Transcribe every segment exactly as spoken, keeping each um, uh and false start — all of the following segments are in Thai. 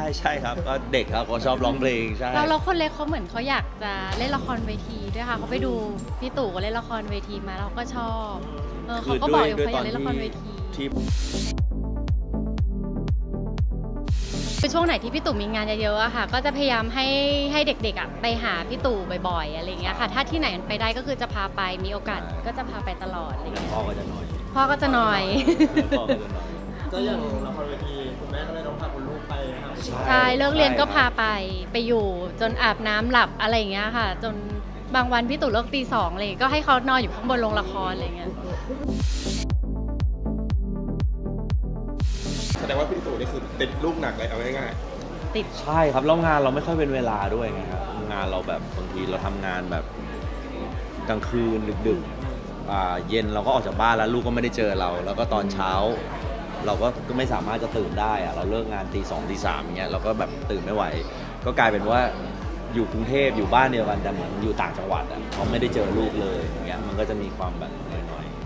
ใช่ครับก็เด็กครับเขาชอบร้องเพลงใช่แล้วคนเล็กเขาเหมือนเขาอยากจะเล่นละครเวทีด้วยค่ะเขาไปดูพี่ตู่เล่นละครเวทีมาแล้วเขาก็ชอบเออเขาก็บอกอยู่เขาอยากเล่นละครเวทีคือช่วงไหนที่พี่ตู่มีงานเยอะๆอะค่ะก็จะพยายามให้ให้เด็กๆอะไปหาพี่ตู่บ่อยๆอะไรเงี้ยค่ะถ้าที่ไหนไปได้ก็คือจะพาไปมีโอกาสก็จะพาไปตลอดอะไรเงี้ยพ่อก็จะหน่อยพ่อก็จะหน่อยพ่อก็จะหน่อยก็อย่างละครเวทีคุณแม่ก็เลยต้องพาคุณลูกไปครับใช่เลิกเรียนก็พาไปไปอยู่จนอาบน้ำหลับอะไรอย่างเงี้ยค่ะจนบางวันพี่ตู่เลิกตีสองเลยก็ให้เขานอนอยู่ข้างบนโรงละครอะไรเงี้ยแสดงว่าพี่ตู่นี่คือติดลูกหนักเลยเอาง่ายๆติดใช่ครับแล้วงานเราไม่ค่อยเป็นเวลาด้วยไงครับงานเราแบบบางทีเราทำงานแบบกลางคืนดึกๆเย็นเราก็ออกจากบ้านแล้วลูกก็ไม่ได้เจอเราแล้วก็ตอนเช้าเราก็ไม่สามารถจะตื่นได้อะเราเลิกงานตีสองตีสามอย่างเงี้ยเราก็แบบตื่นไม่ไหวก็กลายเป็นว่าอยู่กรุงเทพอยู่บ้านเดียวกันแต่เหมือนอยู่ต่างจังหวัดอ่ะเขาไม่ได้เจอลูกเลยอย่างเงี้ยมันก็จะมีความแบบน้อย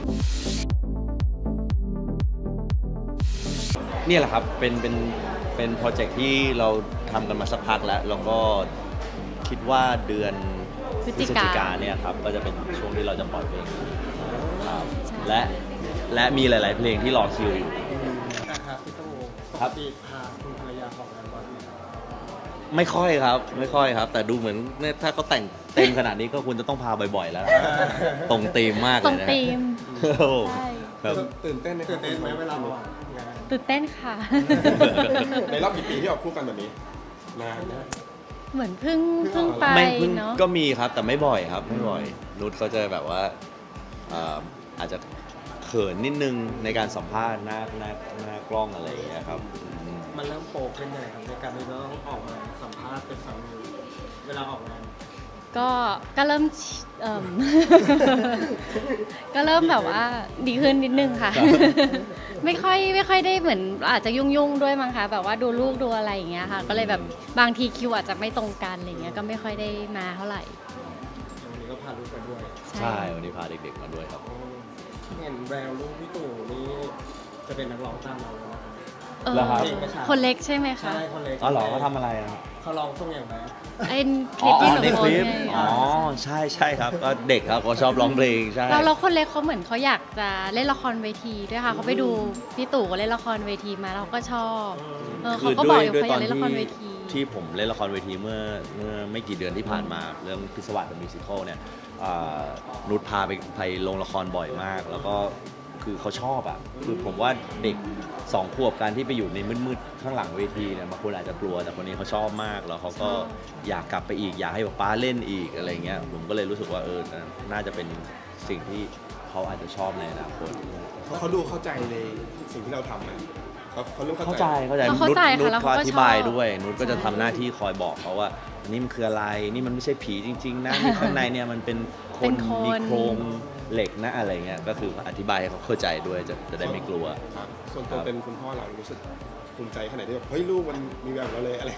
ๆนี่แหละครับเป็นเป็นเป็นโปรเจกต์ที่เราทำกันมาสักพักแล้วแล้วก็คิดว่าเดือนพฤศจิกาเนี่ยครับก็จะเป็นช่วงที่เราจะปล่อยเพลงและและมีหลายๆเพลงที่รอคิวอยู่นะครับพี่ตู่ปกติพาคุณภรรยาของงานบ่อยไหมครับไม่ค่อยครับไม่ค่อยครับแต่ดูเหมือนถ้าเขาแต่งเต็มขนาดนี้ก็ควรจะต้องพาบ่อยๆแล้วตรงธีมมากเลยนะตรงธีมใช่ตื่นเต้นไหมตื่นเต้นไหมเวลาออกงานตื่นเต้นค่ะในรอบกี่ปีที่ออกคู่กันแบบนี้นานนะเหมือนเพิ่งเพิ่งไปเนาะก็มีครับแต่ไม่บ่อยครับไม่บ่อยนุชเขาจะแบบว่าอาจจะเขินนิดนึงในการสัมภาษณ์หน้าหน้าหน้ากล้องอะไรอย่างเงี้ยครับมันเริ่มโปรขึ้นยังไงครับในการที่เราต้องออกมาสัมภาษณ์เป็นครั้งนึงเวลาออกงานก็ก็เริ่มก็เริ่มแบบว่าดีขึ้นนิดนึงค่ะไม่ค่อยไม่ค่อยได้เหมือนอาจจะยุ่งๆด้วยมั้งคะแบบว่าดูลูกดูอะไรอย่างเงี้ยค่ะก็เลยแบบบางทีคิวอาจจะไม่ตรงกันอะไรเงี้ยก็ไม่ค่อยได้มาเท่าไหร่วันนี้ก็พาลูกมาด้วยใช่วันนี้พาเด็กๆมาด้วยครับเห็นแววลูกพี่ตู่นี่จะเป็นนักร้องตามเราแล้วนะครับคนเล็กใช่ไหมคะใช่คนเล็กอ๋อเหรอเขาทำอะไรอ่ะเขาร้องส่งอย่างไรไอ้คลิปที่หนูโพสต์อ๋อใช่ใช่ครับก็เด็กครับเขาชอบร้องเพลงใช่แล้วคนเล็กเขาเหมือนเขาอยากจะเล่นละครเวทีด้วยค่ะเขาไปดูพี่ตู่เล่นละครเวทีมาแล้วเขาก็ชอบเขาก็บอกอยู่เขาอยากเล่นละครเวทีที่ผมเล่นละครเวทีเมื่อเมื่อไม่กี่เดือนที่ผ่านมาเรื่องพิศวาสเดอะมิวสิคลเนี่ยนุชพาไปไปลงละครบ่อยมากแล้วก็คือเขาชอบอ่ะคือผมว่าเด็กสองขวบการที่ไปอยู่ในมืดๆข้างหลังเวทีเนี่ยบางคนอาจจะกลัวแต่คนนี้เขาชอบมากแล้วเขาก็อยากกลับไปอีกอยากให้ป๊าเล่นอีกอะไรเงี้ยผมก็เลยรู้สึกว่าเออน่าจะเป็นสิ่งที่เขาอาจจะชอบในอนาคตเขาเขาดูเข้าใจในสิ่งที่เราทำไหมเขาเขาเริ่มเข้าใจเข้าใจนุชนุชเขาอธิบายด้วยนุชก็จะทำหน้าที่คอยบอกเขาว่าอันนี้มันคืออะไรนี่มันไม่ใช่ผีจริงๆนะนี่ข้างในเนี่ยมันเป็นคนมีโครงเหล็กนะอะไรเงี้ยก็คืออธิบายให้เขาเข้าใจด้วยจะจะได้ไม่กลัวครับส่วนตัวเป็นคุณพ่อเรารู้สึกภูมิใจขนาดที่แบบเฮ้ยลูกมันมีแบบเราเลยอะไร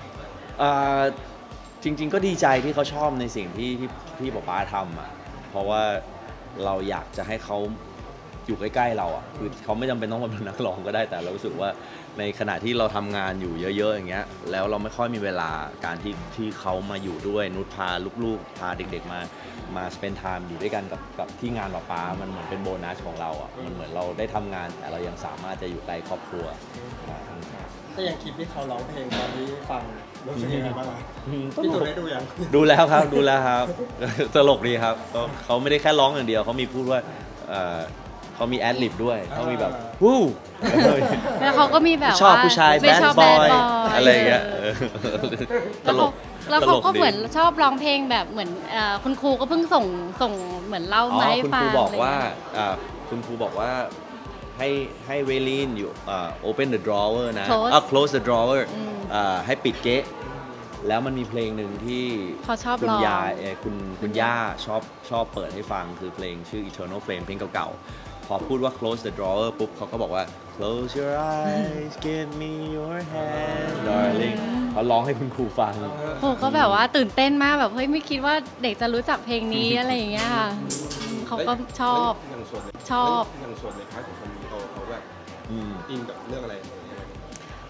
จริงๆก็ดีใจที่เขาชอบในสิ่งที่ที่ที่ป๊าป๊าทำอ่ะเพราะว่าเราอยากจะให้เขาอยู่ใกล้ๆเราอ่ะคือเขาไม่จำเป็นต้องมาเป็นนักร้องก็ได้แต่เรารู้สึกว่าในขณะที่เราทำงานอยู่เยอะๆอย่างเงี้ยแล้วเราไม่ค่อยมีเวลาการที่ที่เขามาอยู่ด้วยนุชพาลูกๆพาเด็กๆมามาสเปนไทม์อยู่ด้วยกันกับกับที่งานป๊าป๊ามันเหมือนเป็นโบนัสของเราอ่ะมันเหมือนเราได้ทำงานแต่เรายังสามารถจะอยู่ใกล้ครอบครัวก็ยังคลิปที่เขาร้องเพลงตอนที่ฟังรู้สึกยังไงบ้างพี่ตู่ได้ดูยังดูแล้วครับดูแล้วครับตลกดีครับเขาไม่ได้แค่ร้องอย่างเดียวเขามีพูดว่าเขามีแอดลิบด้วยเขามีแบบวู้แล้วเขาก็มีแบบชอบผู้ชายแบดบอยอะไรเงี้ยตลกแล้วเขาก็เหมือนชอบร้องเพลงแบบเหมือนคุณครูก็เพิ่งส่งส่งเหมือนเล่ามาให้ฟังคุณครูบอกว่าคุณครูบอกว่าให้ให้เวลีนอยู่ open the drawer นะ close the drawer ให้ปิดเก๊ะแล้วมันมีเพลงหนึ่งที่คุณยาคุณคุณย่าชอบชอบเปิดให้ฟังคือเพลงชื่อ Eternal Flame เพลงเก่าๆพอพูดว่า close the drawer ปุ๊บเขาก็บอกว่า close your eyes give me your hand darling เขาร้องให้คุณครูฟังโหก็แบบว่าตื่นเต้นมากแบบเฮ้ยไม่คิดว่าเด็กจะรู้จักเพลงนี้อะไรอย่างเงี้ยค่ะเขาก็ชอบชอบอย่างส่วนในพาร์ทของคนโตเขาแบบอินกับเรื่องอะไร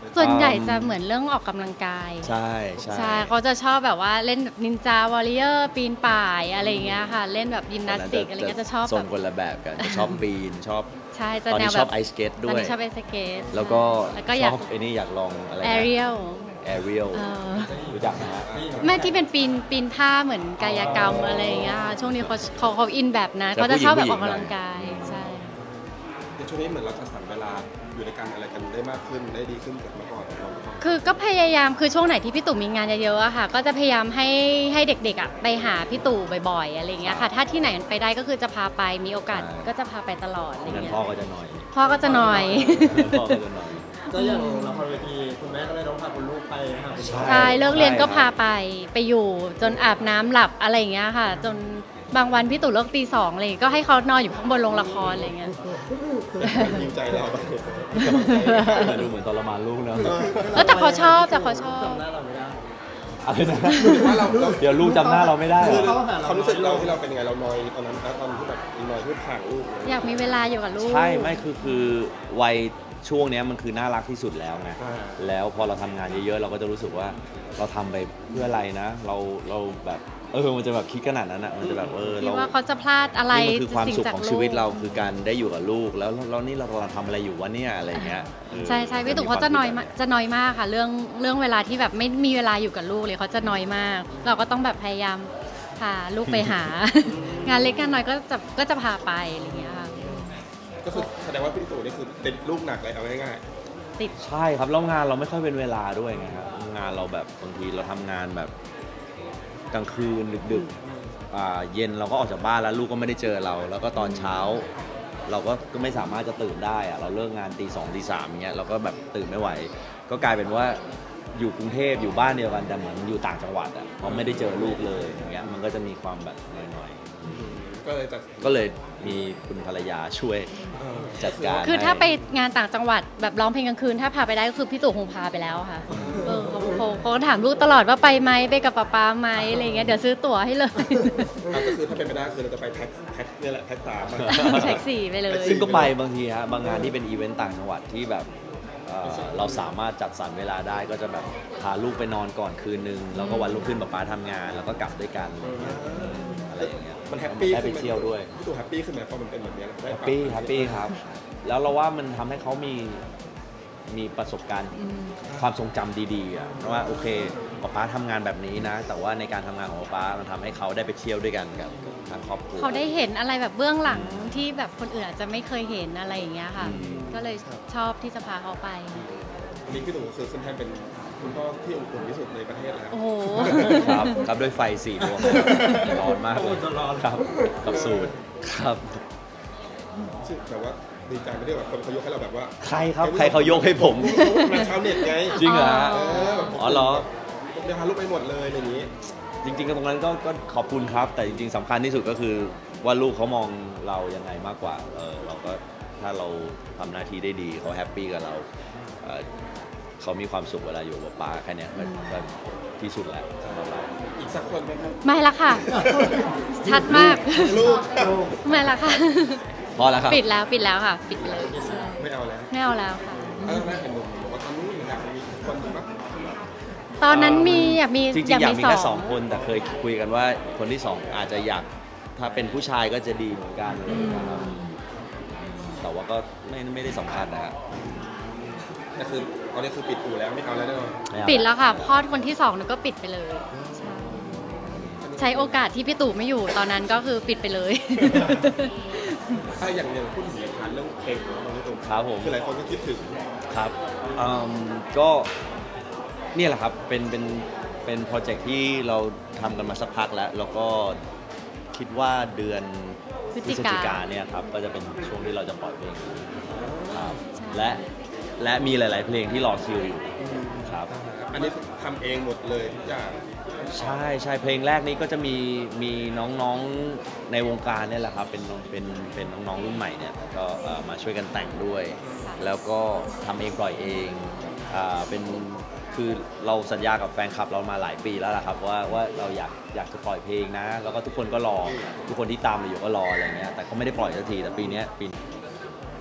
ส่วนใหญ่จะเหมือนเรื่องออกกำลังกายใช่ใช่ใช่เขาจะชอบแบบว่าเล่นแบบนินจาวอริเออร์ปีนป่ายอะไรอย่างเงี้ยค่ะเล่นแบบยิมนาสติกอะไรเงี้ยจะชอบทรแบงบคนละแบบกันจะชอบปีนชอบใช่จะตอนแนนี้วชแบอบบ ไอสเกตตด้อนวยนี้ชอบไอสเกตแล้วก็แล้วก็ชอยากอบไอ้นี่อยากลองอะไรแอนะเรียลแอเรียลเออรู้จักไหมฮะแม่ที่เป็นปีนปีนผ้าเหมือนกายกรรมอะไรอย่างเงี้ยค่ะช่วงนี้เขาเขาเขาอินแบบนั้นแต่เขาจะชอบแบบผู้อหญิอกงกำลังกายใช่ในช่วงนี้เหมือนเราจะสรรเวลาอยู่ในการอะไรกันได้มากขึ้นได้ดีขึ้นจากเมื่อก่อนเราก็คือก็พยายามคือช่วงไหนที่พี่ตู่มีงานเยอะๆอะค่ะ ก็จะพยายามให้ให้เด็กๆอะไปหาพี่ตู่บ่อยๆอะไรอย่างเงี้ยค่ะ ถ้าที่ไหนไปได้ก็คือจะพาไปมีโอกาสก็จะพาไปตลอดอะไรงั้นเงี้ยพ่อก็จะหน่อยพ่อก็จะหน่อยพ่อก็จะหน่อยก็อย่างละครเวทีคุณแม่ก็เลยต้องพาคุณลูกไปหาคุณพ่อใช่เลิกเรียนก็พาไปไปอยู่จนอาบน้ำหลับอะไรอย่างเงี้ยค่ะ จนบางวันพี่ตู่เลิกตีสองเลยก็ให้เขานอนอยู่ข้างบนโรงละครอะไรเงี้ยยิวใจเราแต่ดูเหมือนทรมานลูกนะเออแต่เขาชอบแต่เขาชอบจำหน้าเราไม่ได้อะไรนะว่าเราเราเดี๋ยวลูกจำหน้าเราไม่ได้เหรคืออเขาหาเราความรู้สึกเราที่เราเป็นยังไงเรานอยตอนนั้นนะตอนที่แบบนอยที่ห่างลูกเลยอยากมีเวลาอยู่กับลูกใช่ไม่คือคือวัยช่วงเนี้ยมันคือน่ารักที่สุดแล้วไงอ่าแล้วพอเราทำงานเยอะๆ เราก็จะรู้สึกว่าเราทำไปเพื่ออะไรนะ เราเราแบบเออมันจะแบบคิดขนาดนั้นอ่ะมันจะแบบเออคิดเราว่าเขาจะพลาดอะไรนี่มันคือความสุขจกของลูกชีวิตเราคือการได้อยู่กับลูก แล้วแล้วนี่เรากำลังทำอะไรอยู่วะเนี่ยอะไรเงี้ยเออใช่ใช่พี่ตู่เขาจะน้อยมากจะน้อยมากค่ะ เรื่องเรื่องเวลาที่แบบไม่มีเวลาอยู่กับลูกเลยเขาจะน้อยมาก เราก็ต้องแบบพยายามพาลูกไปหา งานเล็กงานน้อยก็จะก็จะพาไปอะไรอย่างเงี้ยค่ะก็คือแสดงว่าพี่ตู่นี่คือติดลูกหนักเลยเอาง่ายติดใช่ครับแล้วงานเราไม่ค่อยเป็นเวลาด้วยไงครับงานเราแบบบางทีเราทำงานแบบกลางคืนดึกๆอ่าเย็นเราก็ออกจากบ้านแล้วลูกก็ไม่ได้เจอเรา แล้วก็ตอนเช้า เราก็ก็ไม่สามารถจะตื่นได้อะเราเลิกงานตีสองตีสามอย่างเงี้ยเราก็แบบตื่นไม่ไหว ก็กลายเป็นว่าอยู่กรุงเทพอยู่บ้านเดียวกันแต่เหมือนอยู่ต่างจังหวัดอ่ะเพราะไม่ได้เจอลูกเลยอย่างเงี้ยมันก็จะมีความแบบหน่อยๆก็เลยจะๆก็เลยมีคุณภรรยาช่วยเออจัดการคือถ้าให้ไปงานต่างจังหวัดแบบร้องเพลงกลางคืนถ้าพาไปได้ก็คือพี่ตู่คงพาไปแล้วค่ะเออเขาเขาเขาถามลูกตลอดว่าไปไหมไปกับป๊าป๊าไหมอะไรเงี้ยเดี๋ยวซื้อตั๋วให้เลยอ่ะก็คือถ้าเป็นไปได้คือเราจะไปแพ็คแพ็คเนี่ยแหละแพ็คสามอะแท็กซี่ไปเลยซึ่งก็ไปบางทีฮะบางงานที่เป็นอีเวนต์ต่างจังหวัดที่แบบเอ่อเราสามารถจัดสรรเวลาได้ก็จะแบบพาลูกไปนอนก่อนคืนนึงแล้วก็วันรุ่งขึ้นป๊าป๊าทำงานแล้วก็กลับด้วยกันอะไรอย่างเงี้ยมันแฮปปี้ได้ไปขึ้นหมเที่ยวด้วยพี่ตู่แฮปปี้ขึ้นไหมพอมันเป็นแบบเนี้ยได้แฮปปะปี้แฮปปี้ครับ แล้วเราว่ามันทำให้เขามีมีประสบการณ์ความทรงจำดีๆอ่ะเพราะว่าโอเคป๊าป๊าทำงานแบบนี้นะ แต่ว่าในการทำงานของป๊าป๊ามันทำให้เขาได้ไปเที่ยวด้วยกันกับทางครอบครัวเขาได้เห็นอะไรแบบเบื้องหลังที่แบบคนอื่นอาจจะไม่เคยเห็นอะไรอย่างเงี้ยค่ะอืมก็เลยชอบที่จะพาเขาไปอันนี้พี่ตู่คือขึ้นแทนเป็นคุณพ่อที่อบอุ่นที่สุดในประเทศแล้วโอ้โหครับครับด้วยไฟสี่ดวงร้อนมากเลยครับกับสูตรครับซึ่งแบบว่าดีใจไม่ได้แบบคนเขายกให้เราแบบว่าใครครับใครเขายกให้ผมมันชาวเน็ตไงจริงเหรอฮะเออแบบอ๋อเหรอเดี๋ยวพาลูกไปหมดเลยอะไรอย่างนี้จริงๆก็ตรงนั้นก็ก็ขอบคุณครับ แต่จริงๆสำคัญที่สุดก็คือว่าลูกเขามองเรายังไงมากกว่าเออเราก็ถ้าเราทำหน้าที่ได้ดีเขาแฮปปี้กับเราเอ่อเขามีความสุขเวลาอยู่กับป้าแค่เนี้ยก็ก็ที่สุดแล้วสำหรับเราอีกสักคนไหมครับไม่ละค่ะ ชัดมากลูกไม่ละค่ะพอแล้วครับปิดแล้วปิดแล้วค่ะ ปิดไปเลยใช่ไม่เอาแล้วไม่เอาแล้วค่ะเออแม่เห็นหนุ่มบอกว่าตอนนู้นอยากมีคนหนึ่งปะตอนนั้นมีอยากมีจริงๆอยากมีแค่สองคนแต่เคยคุยกันว่าคนที่สองอาจจะอยากถ้าเป็นผู้ชายก็จะดีเหมือนกันอะไรอย่างเงี้ยครับแต่ว่าก็ไม่ไม่ได้สำคัญนะครับแต่คือตอนนี้คือปิดอู่แล้วไม่เอาแล้วแน่นอนไม่เอาปิดแล้วค่ะพอดคนที่สองหนูก็ปิดไปเลยใช่ใช้โอกาสที่พี่ตู่ไม่อยู่ตอนนั้นก็คือปิดไปเลยถ้าอย่างอย่างพูดถึงในพาร์ทเรื่องเพลงของน้องตุ้มครับผมคือหลายคนก็คิดถึงครับอืมก็เนี่ยแหละครับเป็นเป็นเป็นโปรเจกต์ที่เราทำกันมาสักพักแล้ว แล้วก็คิดว่าเดือนพฤศจิกาเนี่ยครับก็จะเป็นช่วงที่เราจะปล่อยเพลงครับใช่และและมีหลาย ๆ เพลงที่รอคิวอยู่ครับอันนี้ทำเองหมดเลยทุกอย่างใช่ใช่เพลงแรกนี้ก็จะมีมีน้องๆในวงการเนี่ยแหละครับเป็นเป็นเป็นน้องๆรุ่นใหม่เนี่ยก็เอ่อมาช่วยกันแต่งด้วย แล้วก็ทำเองปล่อยเองอ่าเป็นคือเราสัญญากับแฟนคลับเรามาหลายปีแล้วล่ะครับว่าว่าเราอยากอยากจะปล่อยเพลงนะ แล้วก็ทุกคนก็รอทุกคนที่ตามเราอยู่ก็รออะไรเงี้ยแต่ก็ไม่ได้ปล่อยสักทีแต่ปีเนี้ยปี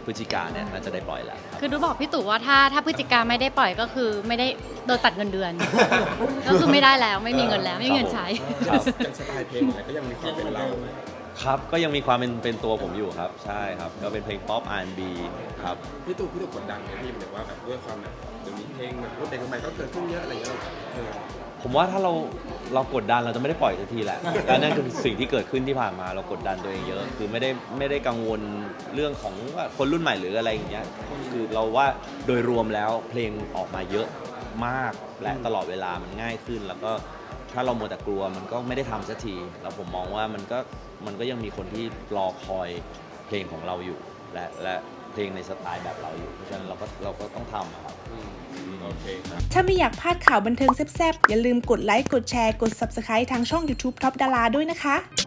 พฤศจิกาเนี่ยน่าจะได้ปล่อยแล้วครับคือดูบอกพี่ตู่ว่าถ้าถ้าพฤศจิกาไม่ได้ปล่อยก็คือไม่ได้โดนตัดเงินเดือน ก็คือไม่ได้แล้วไม่มีเงินแล้วไม่มีเงินใช้ครับยังสไตล์เพลงอะไรก็ยังมีความเป็นเราครับก็ยังมีความเป็นเป็นตัวผมอยู่ครับใช่ครับก็เป็นเพลงป๊อป อาร์ แอนด์ บี ครับพี่ตู่พี่ตู่กดดันไหมพี่หมายถึงว่าแบบด้วยความแบบเดี๋ยวนี้เพลงแบบรุ่นเด็กรุ่นใหม่ก็เกิดขึ้นเยอะอะไรเงี้ยเราเออผมว่าถ้าเราเรากดดันเราจะไม่ได้ปล่อยสักทีแหละ และนั่นคือสิ่งที่เกิดขึ้นที่ผ่านมาเรากดดันตัวเองเยอะ คือไม่ได้ไม่ได้กังวลเรื่องของว่าคนรุ่นใหม่หรืออะไรอย่างเงี้ยคือเราว่าโดยรวมแล้วเพลงออกมาเยอะมากและตลอดเวลามันง่ายขึ้น แล้วก็ถ้าเราโมวแต่กลัวมันก็ไม่ได้ทำสักทีแล้วผมมองว่ามันก็มันก็ยังมีคนที่รอคอยเพลงของเราอยู่ และและเพลงในสไตล์แบบเราอยู่เพราะฉะนั้นเราก็เราก็ต้องทำอะครับโอเคครับถ้าไม่อยากพลาดข่าวบันเทิงแซ่บๆอย่าลืมกดไลค์กดแชร์กด ซับสไครบ์ ทางช่อง ยูทูบ ท็อปดาราด้วยนะคะ